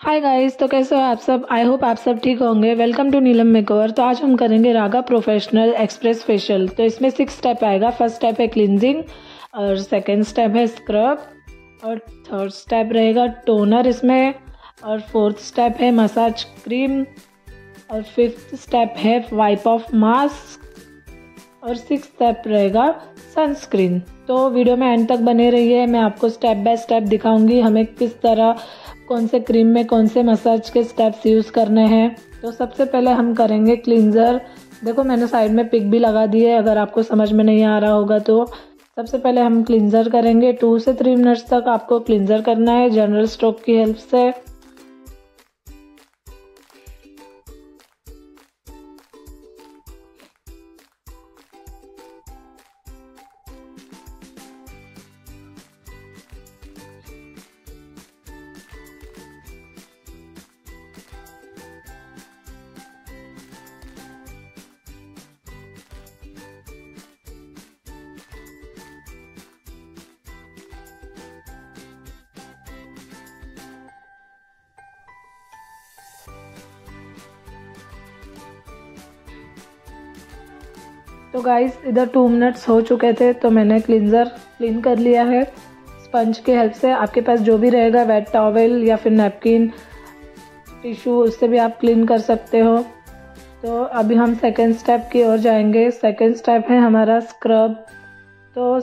Hi guys, तो कैसे हो आप सब। आई होप आप सब ठीक होंगे। Welcome to Neelam makeover. तो आज हम करेंगे रागा प्रोफेशनल एक्सप्रेस फेशियल। तो इसमें 6 स्टेप आएगा। फर्स्ट स्टेप है क्लिनजिंग, और सेकंड स्टेप है स्क्रब, और थर्ड स्टेप रहेगा टोनर इसमें, और फोर्थ स्टेप है मसाज क्रीम, और फिफ्थ स्टेप है वाइप ऑफ मास्क, और सिक्स स्टेप रहेगा सनस्क्रीन। तो वीडियो में एंड तक बने रहिए। मैं आपको स्टेप बाय स्टेप दिखाऊंगी हमें किस तरह कौन से क्रीम में कौन से मसाज के स्टेप्स यूज़ करने हैं। तो सबसे पहले हम करेंगे क्लींजर। देखो मैंने साइड में पिक भी लगा दी है, अगर आपको समझ में नहीं आ रहा होगा तो। सबसे पहले हम क्लींजर करेंगे। 2 से 3 मिनट्स तक आपको क्लींजर करना है जनरल स्ट्रोक की हेल्प से। तो गाइस इधर 2 मिनट्स हो चुके थे, तो मैंने क्लींजर क्लीन कर लिया है स्पंज के हेल्प से। आपके पास जो भी रहेगा, वेट टॉवेल या फिर नैपकिन, टिश्यू, उससे भी आप क्लीन कर सकते हो। तो अभी हम सेकंड स्टेप की ओर जाएंगे। सेकंड स्टेप है हमारा स्क्रब। तो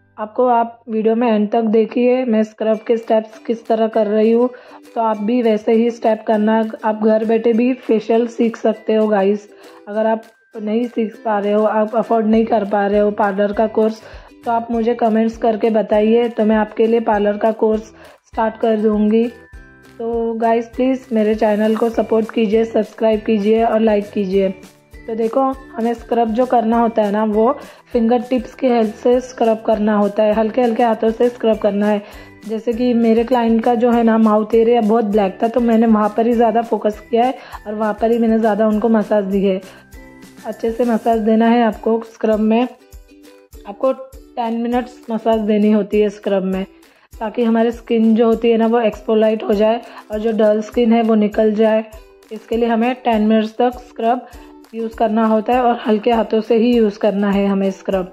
आप वीडियो में एंड तक देखिए, मैं स्क्रब के स्टेप्स किस तरह कर रही हूँ। तो आप भी वैसे ही स्टेप करना। आप घर बैठे भी फेशियल सीख सकते हो गाइस। अगर आप नहीं सीख पा रहे हो, आप अफोर्ड नहीं कर पा रहे हो पार्लर का कोर्स, तो आप मुझे कमेंट्स करके बताइए, तो मैं आपके लिए पार्लर का कोर्स स्टार्ट कर दूँगी। तो गाइस प्लीज़ मेरे चैनल को सपोर्ट कीजिए, सब्सक्राइब कीजिए और लाइक कीजिए। तो देखो हमें स्क्रब जो करना होता है ना, वो फिंगर टिप्स की हेल्प से स्क्रब करना होता है। हल्के हल्के हाथों से स्क्रब करना है। जैसे कि मेरे क्लाइंट का जो है ना, माउथ एरिया बहुत ब्लैक था, तो मैंने वहाँ पर ही ज़्यादा फोकस किया है और वहाँ पर ही मैंने ज़्यादा उनको मसाज दी है। अच्छे से मसाज देना है आपको स्क्रब में। आपको 10 मिनट्स मसाज देनी होती है स्क्रब में, ताकि हमारी स्किन जो होती है ना, वो एक्सफोलाइट हो जाए और जो डल स्किन है वो निकल जाए। इसके लिए हमें 10 मिनट्स तक स्क्रब यूज़ करना होता है, और हल्के हाथों से ही यूज़ करना है हमें स्क्रब।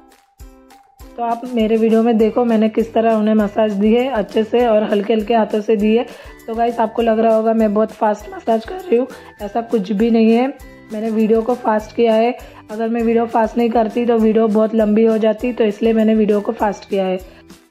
तो आप मेरे वीडियो में देखो मैंने किस तरह उन्हें मसाज दी है, अच्छे से और हल्के हल्के हाथों से दी है। तो गाइस आपको लग रहा होगा मैं बहुत फास्ट मसाज कर रही हूँ, ऐसा कुछ भी नहीं है। मैंने वीडियो को फास्ट किया है। अगर मैं वीडियो फास्ट नहीं करती तो वीडियो बहुत लंबी हो जाती, तो इसलिए मैंने वीडियो को फास्ट किया है।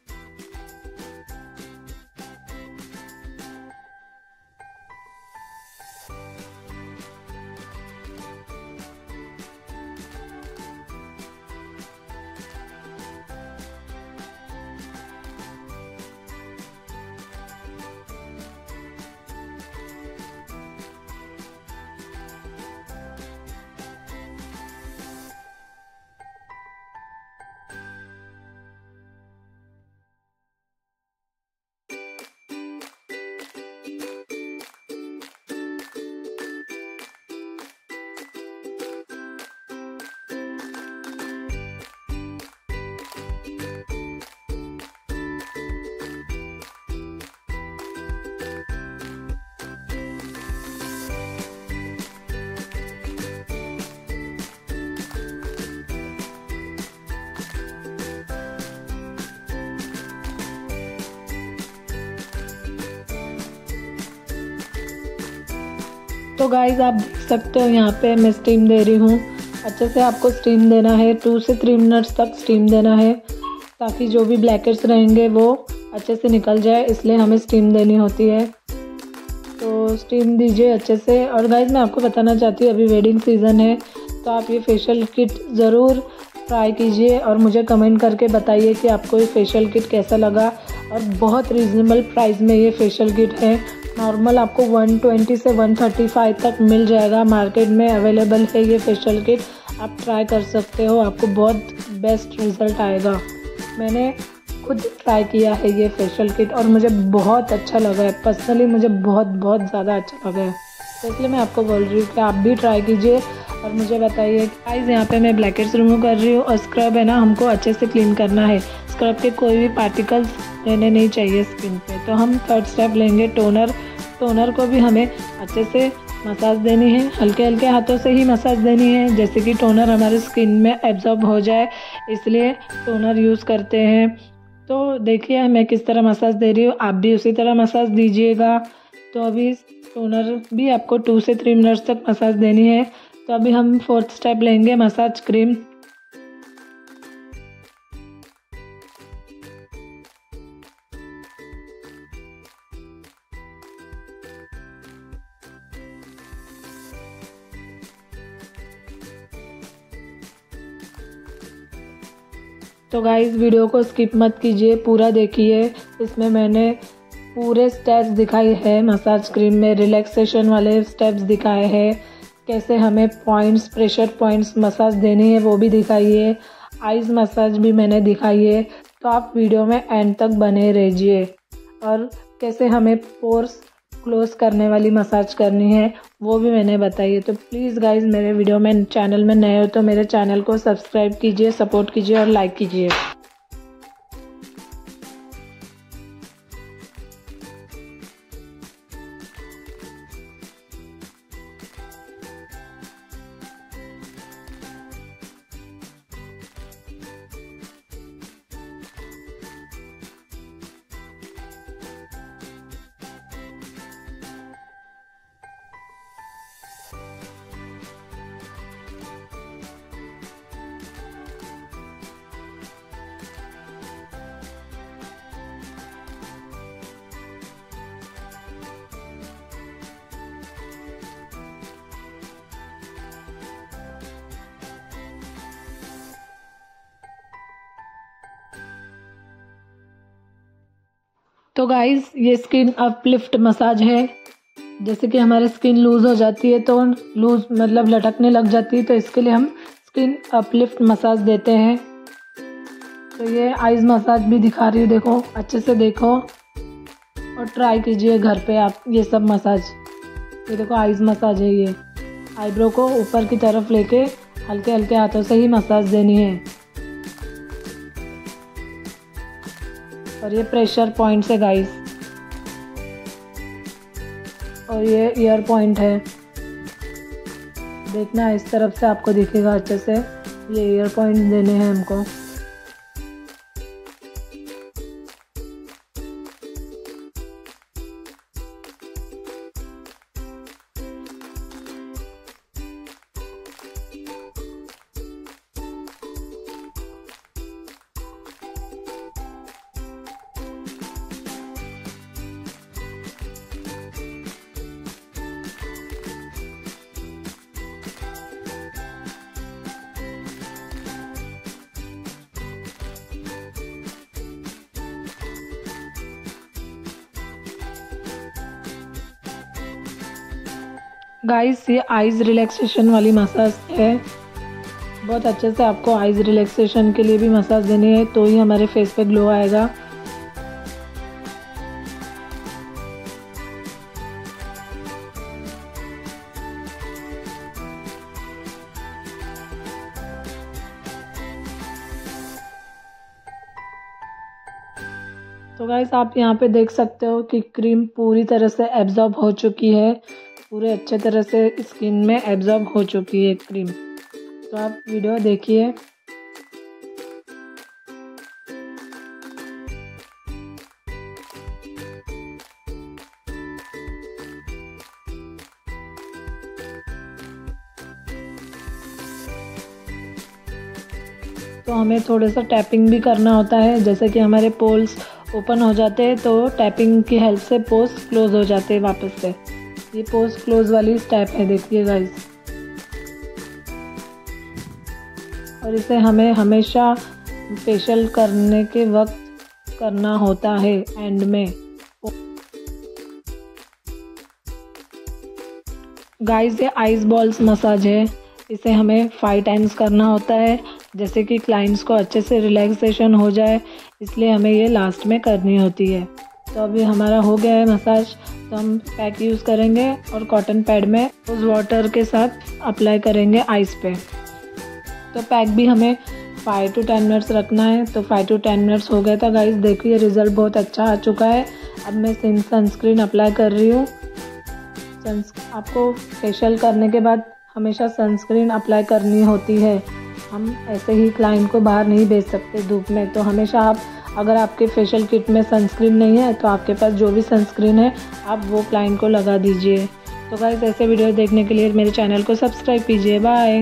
तो गाइज आप देख सकते हो यहाँ पे मैं स्टीम दे रही हूँ। अच्छे से आपको स्टीम देना है। 2 से 3 मिनट्स तक स्टीम देना है, ताकि जो भी ब्लैकेट्स रहेंगे वो अच्छे से निकल जाए, इसलिए हमें स्टीम देनी होती है। तो स्टीम दीजिए अच्छे से। और गाइज मैं आपको बताना चाहती हूँ, अभी वेडिंग सीज़न है, तो आप ये फेशियल किट ज़रूर ट्राई कीजिए और मुझे कमेंट करके बताइए कि आपको ये फेशियल किट कैसा लगा। और बहुत रीज़नेबल प्राइस में ये फेशियल किट है। नॉर्मल आपको 120 से 135 तक मिल जाएगा, मार्केट में अवेलेबल है ये फेशियल किट। आप ट्राई कर सकते हो, आपको बहुत बेस्ट रिज़ल्ट आएगा। मैंने खुद ट्राई किया है ये फेशियल किट और मुझे बहुत अच्छा लगा है। पर्सनली मुझे बहुत ज़्यादा अच्छा लगा है, तो इसलिए मैं आपको बोल रही हूँ कि आप भी ट्राई कीजिए और मुझे बताइए। गाइस यहाँ पे मैं ब्लैकेट्स रिमूव कर रही हूँ, और स्क्रब है ना, हमको अच्छे से क्लीन करना है। स्क्रब के कोई भी पार्टिकल्स रहने नहीं चाहिए स्किन पे। तो हम थर्ड स्टेप लेंगे टोनर। टोनर को भी हमें अच्छे से मसाज देनी है, हल्के हल्के हाथों से ही मसाज देनी है, जैसे कि टोनर हमारे स्किन में एब्जॉर्ब हो जाए, इसलिए टोनर यूज़ करते हैं। तो देखिए मैं किस तरह मसाज दे रही हूँ, आप भी उसी तरह मसाज दीजिएगा। तो अभी टोनर भी आपको 2 से 3 मिनट्स तक मसाज देनी है। तो अभी हम 4th स्टेप लेंगे, मसाज क्रीम। तो गाइस वीडियो को स्किप मत कीजिए, पूरा देखिए। इसमें मैंने पूरे स्टेप्स दिखाए हैं, मसाज क्रीम में रिलैक्सेशन वाले स्टेप्स दिखाए हैं, कैसे हमें पॉइंट्स, प्रेशर पॉइंट्स मसाज देनी है वो भी दिखाई है, आइज़ मसाज भी मैंने दिखाई है। तो आप वीडियो में एंड तक बने रहिए। और कैसे हमें पोर्स क्लोज करने वाली मसाज करनी है वो भी मैंने बताई है। तो प्लीज़ गाइज मेरे वीडियो में, चैनल में नए हो तो मेरे चैनल को सब्सक्राइब कीजिए, सपोर्ट कीजिए और लाइक कीजिए। तो गाइस ये स्किन अपलिफ्ट मसाज है। जैसे कि हमारी स्किन लूज़ हो जाती है, तो लूज़ मतलब लटकने लग जाती है, तो इसके लिए हम स्किन अपलिफ्ट मसाज देते हैं। तो ये आइज़ मसाज भी दिखा रही हूँ, देखो अच्छे से देखो और ट्राई कीजिए घर पे आप ये सब मसाज। ये देखो आइज़ मसाज है, ये आईब्रो को ऊपर की तरफ लेके हल्के हल्के हाथों से ही मसाज देनी है। और ये प्रेशर पॉइंट्स है गाइस, और ये ईयर पॉइंट है, देखना इस तरफ से आपको दिखेगा अच्छे से। ये ईयर पॉइंट देने हैं हमको। गाइस ये आइज़ रिलैक्सेशन वाली मसाज है, बहुत अच्छे से आपको आइज़ रिलैक्सेशन के लिए भी मसाज देनी है, तो ही हमारे फेस पे ग्लो आएगा। तो गाइस आप यहाँ पे देख सकते हो कि क्रीम पूरी तरह से एब्जॉर्ब हो चुकी है, पूरे अच्छे तरह से स्किन में एब्जॉर्ब हो चुकी है क्रीम। तो आप वीडियो देखिए। तो हमें थोड़ा सा टैपिंग भी करना होता है, जैसे कि हमारे पोल्स ओपन हो जाते हैं तो टैपिंग की हेल्प से पोर्स क्लोज हो जाते हैं वापस से। ये पोस्ट क्लोज वाली स्टेप है, देखिए गाइस। और इसे हमें हमेशा फेशियल करने के वक्त करना होता है एंड में। गाइस ये आइस बॉल्स मसाज है, इसे हमें 5 टाइम्स करना होता है, जैसे कि क्लाइंट्स को अच्छे से रिलैक्सेशन हो जाए, इसलिए हमें ये लास्ट में करनी होती है। तो अभी हमारा हो गया है मसाज, तो हम पैक यूज़ करेंगे और कॉटन पैड में उस वाटर के साथ अप्लाई करेंगे आइस पे। तो पैक भी हमें 5 to 10 मिनट्स रखना है। तो 5 to 10 मिनट्स हो गया था गाइस, देखिए रिज़ल्ट बहुत अच्छा आ चुका है। अब मैं सनस्क्रीन अप्लाई कर रही हूँ। आपको फेशियल करने के बाद हमेशा सनस्क्रीन अप्लाई करनी होती है। हम ऐसे ही क्लाइंट को बाहर नहीं भेज सकते धूप में, तो हमेशा आप, अगर आपके फेशियल किट में सनस्क्रीन नहीं है तो आपके पास जो भी सनस्क्रीन है आप वो क्लाइंट को लगा दीजिए। तो गाइस, ऐसे वीडियो देखने के लिए मेरे चैनल को सब्सक्राइब कीजिए। बाय।